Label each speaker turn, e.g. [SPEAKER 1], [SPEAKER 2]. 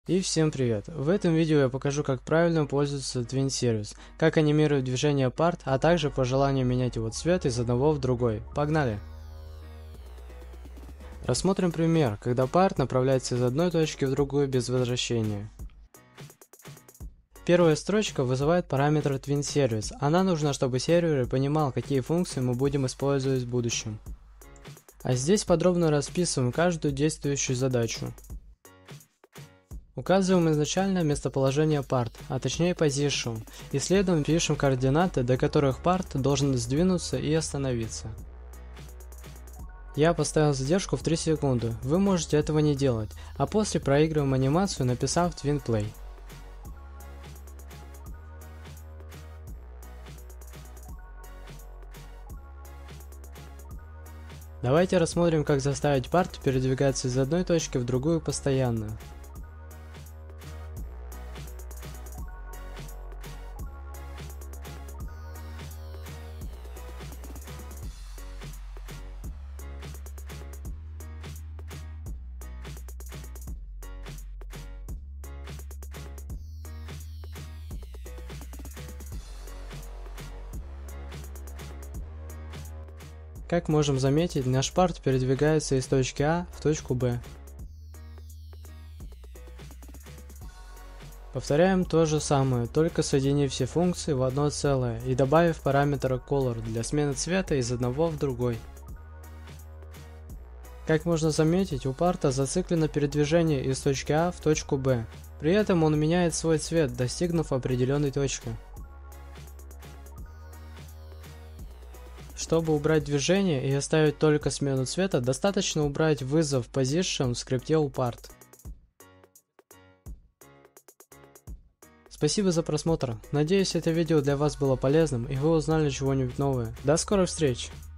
[SPEAKER 1] И всем привет! В этом видео я покажу, как правильно пользоваться Twin Service, как анимировать движение парт, а также по желанию менять его цвет из одного в другой. Погнали! Рассмотрим пример, когда парт направляется из одной точки в другую без возвращения. Первая строчка вызывает параметр Twin Service. Она нужна, чтобы сервер понимал, какие функции мы будем использовать в будущем. А здесь подробно расписываем каждую действующую задачу. Указываем изначально местоположение парт, а точнее position, и следом пишем координаты, до которых парт должен сдвинуться и остановиться. Я поставил задержку в 3 секунды, вы можете этого не делать, а после проигрываем анимацию, написав Twin Play. Давайте рассмотрим, как заставить парт передвигаться из одной точки в другую постоянно. Как можем заметить, наш парт передвигается из точки А в точку Б. Повторяем то же самое, только соединив все функции в одно целое и добавив параметр Color для смены цвета из одного в другой. Как можно заметить, у парта зациклено передвижение из точки А в точку Б. При этом он меняет свой цвет, достигнув определенной точки. Чтобы убрать движение и оставить только смену цвета, достаточно убрать вызов Position в скрипте UPart. Спасибо за просмотр. Надеюсь, это видео для вас было полезным и вы узнали чего-нибудь новое. До скорых встреч!